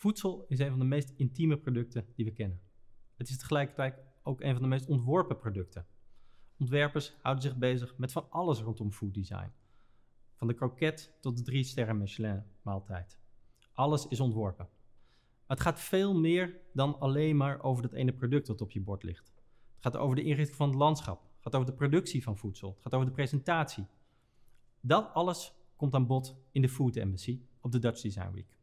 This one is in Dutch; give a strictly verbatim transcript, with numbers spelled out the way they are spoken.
Voedsel is een van de meest intieme producten die we kennen. Het is tegelijkertijd ook een van de meest ontworpen producten. Ontwerpers houden zich bezig met van alles rondom food design. Van de kroket tot de drie sterren Michelin maaltijd. Alles is ontworpen. Maar het gaat veel meer dan alleen maar over dat ene product dat op je bord ligt. Het gaat over de inrichting van het landschap. Het gaat over de productie van voedsel. Het gaat over de presentatie. Dat alles komt aan bod in de Food Embassy op de Dutch Design Week.